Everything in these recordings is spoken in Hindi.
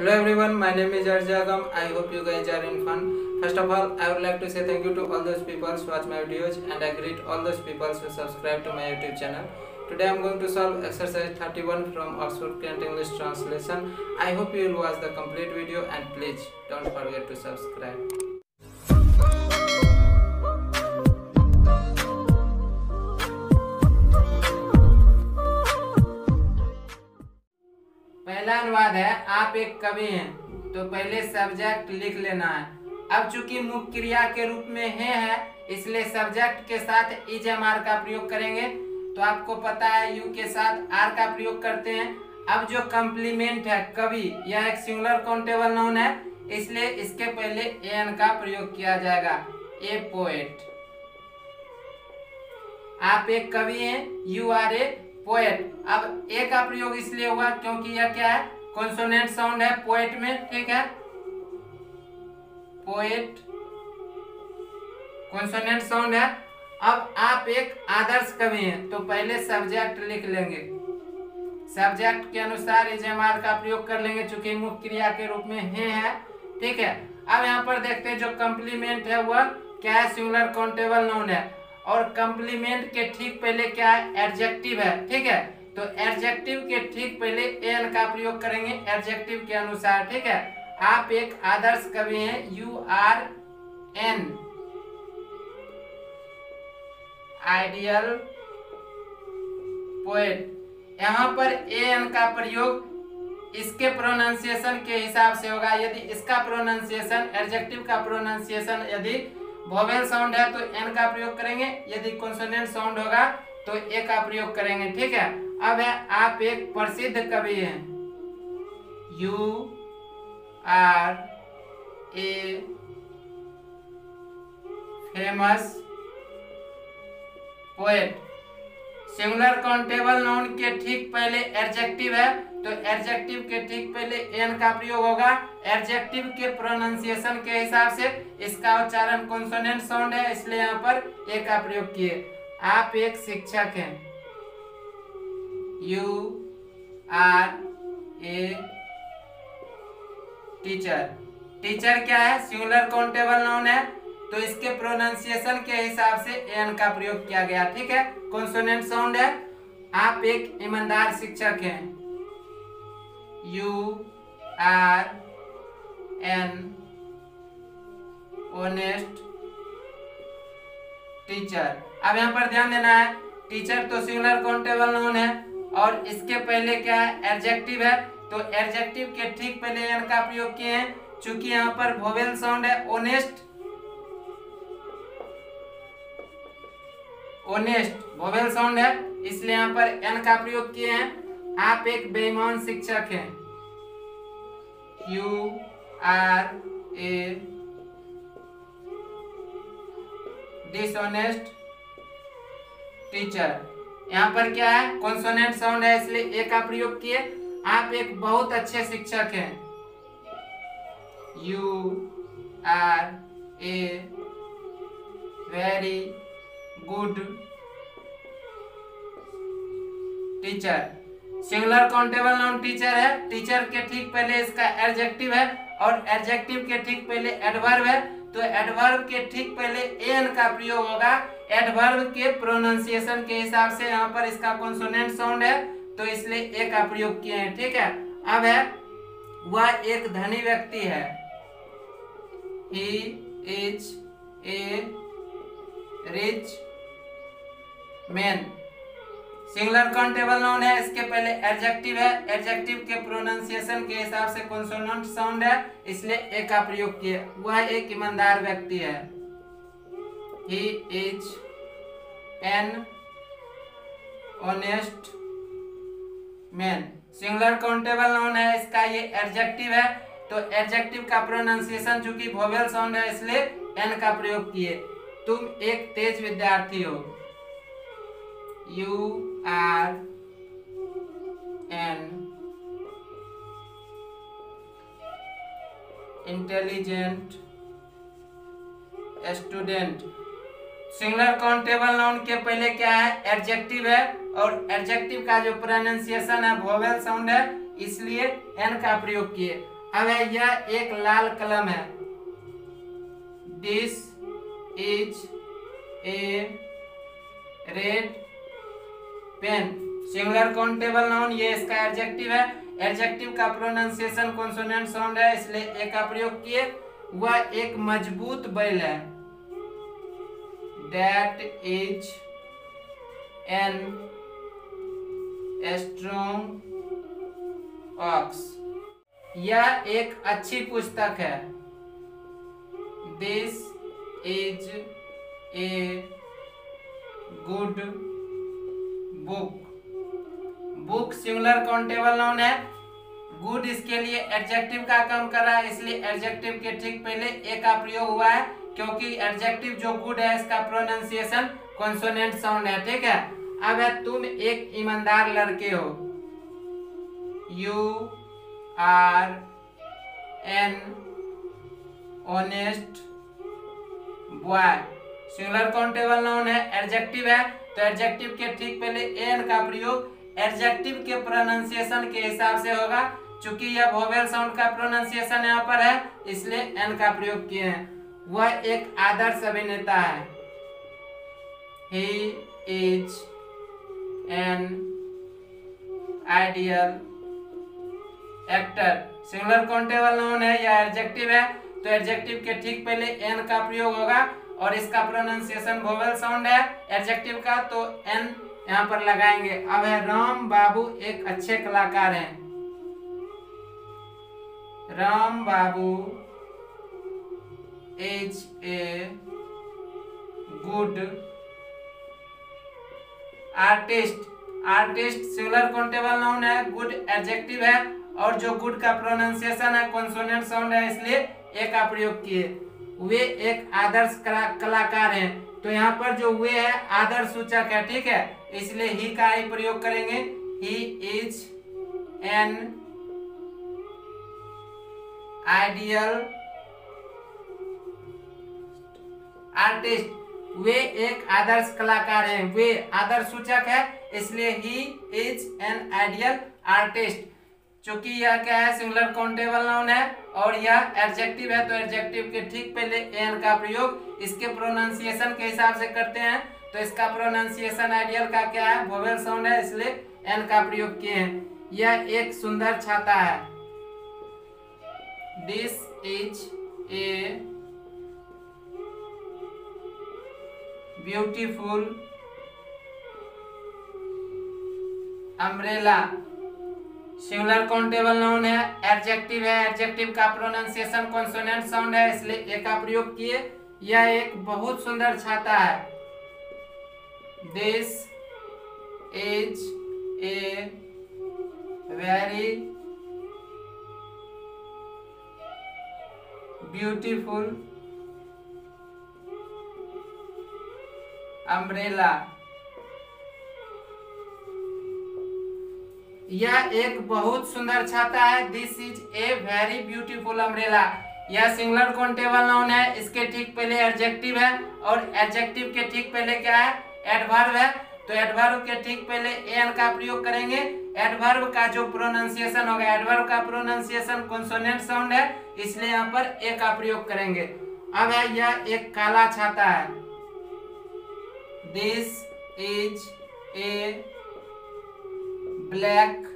Hello everyone, my name is Arjagam. I hope you guys are in fun. First of all, I would like to say thank you to all those people who watch my videos, and I greet all those people who subscribe to my YouTube channel. Today I am going to solve exercise 31 from Oxford Current English Translation. I hope you will watch the complete video and please don't forget to subscribe. पहला अनुवाद है, आप एक कवि हैं, तो पहले सब्जेक्ट लिख लेना है। अब चूंकि मुख्य क्रिया के रूप में है इसलिए सब्जेक्ट के साथ इज एम आर का प्रयोग करेंगे। तो आपको पता है यू के साथ आर का प्रयोग करते हैं। अब जो कॉम्प्लीमेंट है कवि, यह एक सिंगुलर काउंटेबल नाउन है, इसलिए इसके पहले एन का प्रयोग किया जाएगा। ए पोएट, आप एक कवि हैं, यू आर ए पोएट। अब ए का प्रयोग इसलिए हुआ क्योंकि यह क्या है, कॉन्सोनेंट साउंड है पोएट में, ठीक है। पोएट कॉन्सोनेंट साउंड है। अब आप एक आदर्श कवि हैं, तो पहले सब्जेक्ट लिख लेंगे। सब्जेक्ट के अनुसार इजेमार का प्रयोग कर लेंगे चूंकि मुख्य क्रिया के रूप में है, ठीक है। अब यहाँ पर देखते हैं जो कॉम्प्लीमेंट है वह क्या है, सिंगुलर काउंटेबल नाउन है, और कॉम्प्लीमेंट के ठीक पहले क्या है, एडजेक्टिव है, ठीक है। तो एडजेक्टिव के ठीक पहले एन का प्रयोग करेंगे एडजेक्टिव के अनुसार, ठीक है। आप एक आदर्श कवि हैं, you are an ideal poet. यहाँ पर एन का प्रयोग इसके प्रोनाउंसिएशन के हिसाब से होगा। यदि इसका प्रोनाउंसिएशन, एडजेक्टिव का प्रोनाउंसिएशन यदि वोवेल साउंड है तो एन का प्रयोग करेंगे, यदि कॉन्सोनेंट साउंड होगा तो ए का प्रयोग करेंगे, ठीक है। अब है, आप एक प्रसिद्ध कवि हैं, you are a famous poet. Singular countable noun के ठीक पहले एडजेक्टिव है, तो एडजेक्टिव के ठीक पहले एन का प्रयोग होगा। एडजेक्टिव के प्रोनाउंसिएशन के हिसाब से इसका उच्चारण कॉन्सोनेंट साउंड है, इसलिए यहाँ पर ए का प्रयोग किए। आप एक शिक्षक हैं, you are a teacher. Teacher क्या है, सिंगुलर काउंटेबल नाउन है, तो इसके प्रोनाउंसिएशन के हिसाब से एन का प्रयोग किया गया, ठीक है। कॉन्सोनेंट साउंड है। आप एक ईमानदार शिक्षक हैं, you are an honest teacher. अब यहाँ पर ध्यान देना है, टीचर तो सिंगुलर काउंटेबल नाउन है और इसके पहले क्या है, एडजेक्टिव है, तो एडजेक्टिव के ठीक पहले एन का प्रयोग किए हैं। चूंकि यहाँ पर वोवेल साउंड है, ऑनेस्ट वोवेल साउंड है, इसलिए यहाँ पर एन का प्रयोग किए हैं। आप एक बेईमान शिक्षक हैं, you are a dishonest teacher. यहाँ पर क्या है, कॉन्सोनेंट साउंड है, इसलिए ए का प्रयोग किए। आप एक बहुत अच्छे शिक्षक हैं, you are a very good teacher. Singular countable noun teacher है, टीचर के ठीक पहले इसका एडजेक्टिव है और एडजेक्टिव के ठीक पहले एडवर्ब है, तो एडवर्ब के ठीक पहले एन का प्रयोग होगा। एडवर्ब के प्रोनाउंसिएशन के हिसाब से यहाँ पर इसका कॉन्सोनेंट साउंड है, तो इसलिए ए का प्रयोग किए हैं, ठीक है। अब है, वह एक धनी व्यक्ति है, he is a rich man. Singular countable noun है, इसके पहले एडजेक्टिव है, एडजेक्टिव के प्रोनाउंसिएशन के हिसाब से कॉन्सोनेंट साउंड है, इसलिए ए का प्रयोग किए। वह एक ईमानदार व्यक्ति है, he is an honest man. Singular countable noun है, इसका ये एडजेक्टिव है, तो एडजेक्टिव का प्रोनाउंसिएशन चूंकि वोवेल साउंड है इसलिए एन का प्रयोग किए। तुम एक तेज विद्यार्थी हो, you are an intelligent student. Singular countable noun के पहले क्या है, एडजेक्टिव है, और एडजेक्टिव का जो प्रोनाउंसिएशन है वोवेल साउंड है, इसलिए एन का प्रयोग किए। अब है यह एक लाल कलम है। This is a red pen. Singular countable noun, ये इसका एडजेक्टिव है। एडजेक्टिव का प्रोनाउंसिएशन कॉन्सोनेंट साउंड है, इसलिए ए का प्रयोग किए। वह एक मजबूत बैल है। That is an strong ox. यह एक अच्छी पुस्तक है। This is a good book. Book singular countable noun है। गुड इसके लिए एडजेक्टिव का काम कर रहा है, इसलिए एडजेक्टिव के ठीक पहले ए का प्रयोग हुआ है, क्योंकि एडजेक्टिव जो गुड है इसका प्रोनाउंसिएशन कॉन्सोनेंट साउंड है। ठीक है। अब है तुम एक ईमानदार लड़के हो। You are an honest boy. Singular countable noun है, एडजेक्टिव है, तो एडजेक्टिव के ठीक पहले एन का प्रयोग एडजेक्टिव के प्रोनाउंसिएशन के हिसाब से होगा। चूंकि यह वोवेल साउंड का प्रोनाउंसिएशन यहाँ पर है, इसलिए एन का प्रयोग किए हैं। वह एक आदर्श अभिनेता है। He is an ideal actor. Singular countable noun है, यह एडजेक्टिव है, तो एडजेक्टिव के ठीक पहले एन का प्रयोग होगा और इसका प्रोनाउंसिएशन वोवेल साउंड है एडजेक्टिव का, तो एन यहाँ पर लगाएंगे। अब है राम बाबू एक अच्छे कलाकार हैं। Ram Babu is a good artist. Artist singular countable noun है, गुड एडजेक्टिव है, और जो गुड का प्रोनाउंसिएशन है कॉन्सोनेंट साउंड है, इसलिए ए का प्रयोग किए। वे एक आदर्श कलाकार हैं, तो यहाँ पर जो वे है आदर्श सूचक है। ठीक है, इसलिए ही का ही प्रयोग करेंगे। He is an ideal artist. वे एक आदर्श कलाकार हैं। वे आदर्श सूचक है, इसलिए he is an ideal artist. चूंकि यह क्या है, सिंगुलर काउंटेबल नाउन है और यह एडजेक्टिव है, तो एडजेक्टिव के ठीक पहले एन का प्रयोग इसके प्रोनाउंसिएशन के हिसाब से करते हैं। तो इसका प्रोनाउंसिएशन आइडियल का क्या है, वोवेल साउंड है, इसलिए एन का प्रयोग किए हैं। यह एक सुंदर छाता है। This is a beautiful umbrella. Singular countable noun है, एडजेक्टिव है, एडजेक्टिव का प्रोनाउंसिएशन कॉन्सोनेंट साउंड है, इसलिए ए का प्रयोग किए। यह एक बहुत सुंदर छाता है। This is a very beautiful umbrella. यह एक बहुत सुंदर छाता है। This is a very beautiful umbrella. यह सिंगुलर काउंटेबल नाउन है, इसके ठीक पहले एडजेक्टिव है और एडजेक्टिव के ठीक पहले क्या है, एडवर्ब है, तो एडवर्ब के ठीक पहले एन का प्रयोग करेंगे। एडवर्ब का जो प्रोनाउंसिएशन होगा, एडवर्ब का प्रोनाउंसिएशन कॉन्सोनेंट साउंड है, इसलिए यहाँ पर ए का प्रयोग करेंगे। अब है यह एक काला छाता है। This is a black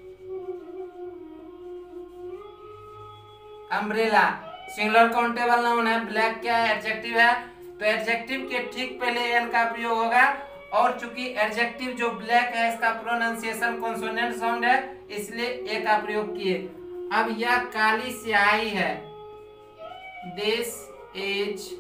umbrella. Singular countable noun है, ब्लैक क्या है, एडजेक्टिव है, तो एडजेक्टिव के ठीक पहले एन का प्रयोग होगा। और चूंकि एडजेक्टिव जो ब्लैक है इसका प्रोनाउंसिएशन कॉन्सोनेंट साउंड है, इसलिए ए का प्रयोग किए। अब यह काली स्याही है। This is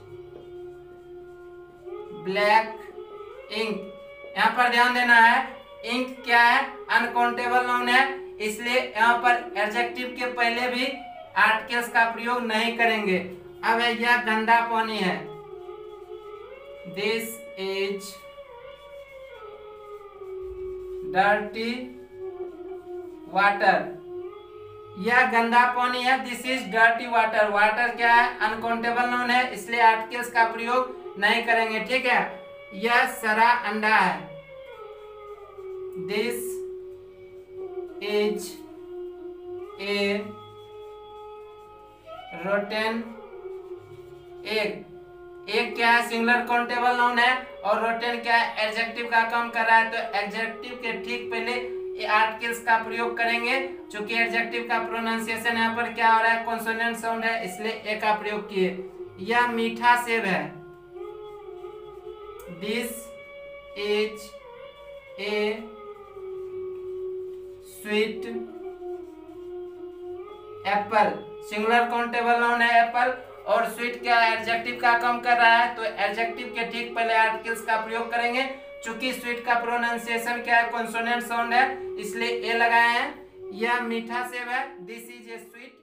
black ink. यहाँ पर ध्यान देना है, इंक क्या है, अनकाउंटेबल नाउन है, इसलिए यहाँ पर एडजेक्टिव के पहले भी आर्टिकल्स का प्रयोग नहीं करेंगे। अब यह गंदा पानी है। This is dirty water. यह गंदा पानी है। This is dirty water. Water क्या है, अनकाउंटेबल नाउन है, इसलिए आर्टिकल्स का प्रयोग नहीं करेंगे। ठीक है, यह सड़ा अंडा है। This is a rotten egg. Egg क्या है? सिंगुलर काउंटेबल नाउन है। और रोटेन क्या है? एडजेक्टिव का काम कर रहा है। तो एडजेक्टिव के ठीक पहले आर्टिकल्स का प्रयोग करेंगे। चूंकि एडजेक्टिव का प्रोनाउंसिएशन यहाँ पर क्या हो रहा है? कॉन्सोनेंट साउंड है, इसलिए ए का प्रयोग किए। यह मीठा सेब है। This is a sweet apple. Singular countable noun है एप्पल। और स्वीट क्या एडजेक्टिव का काम कर रहा है। तो एडजेक्टिव के ठीक पहले आर्टिकल्स का प्रयोग करेंगे। चूंकि स्वीट का प्रोनाउंसिएशन क्या है? कॉन्सोनेंट साउंड है, इसलिए ए लगाए हैं। यह मीठा सेब है। This is a sweet